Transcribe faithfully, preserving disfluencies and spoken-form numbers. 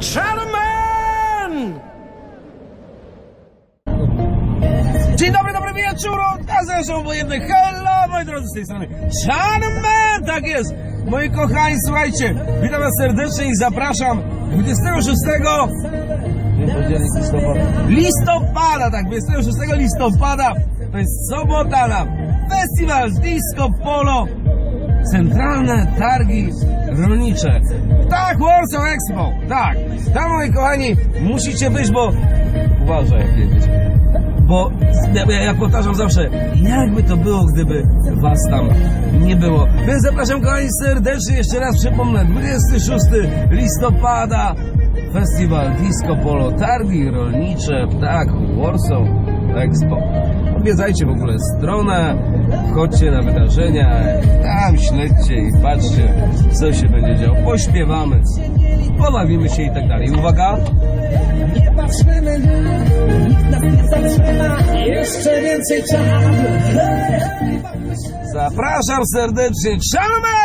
gentlemen! Dzień dobry, dobry wieczór, a zresztą wojenny hello, moi drodzy, z tej strony gentlemen, tak jest, moi kochani, słuchajcie, witam was serdecznie i zapraszam dwudziestego szóstego listopada, tak, dwudziestego szóstego listopada, to jest sobota na festiwal Disco Polo, Centralne Targi Rolnicze. Tak, Warsaw Expo, tak, tam, moi kochani, musicie być, bo uważaj, jak jedziesz. Bo ja, ja powtarzam zawsze, jakby to było, gdyby was tam nie było. Więc zapraszam, kochani, serdecznie, jeszcze raz przypomnę, dwudziestego szóstego listopada, festiwal Disco Polo, targi rolnicze, tak, Warsaw Expo. Odwiedzajcie w ogóle stronę, wchodźcie na wydarzenia, tam śledźcie i patrzcie, co się będzie działo. Pośpiewamy, pobawimy się i tak dalej. Uwaga! Nie patrzymy, nikt nas nie zatrzyma, jeszcze więcej czasu. Zapraszam serdecznie, gentlemen!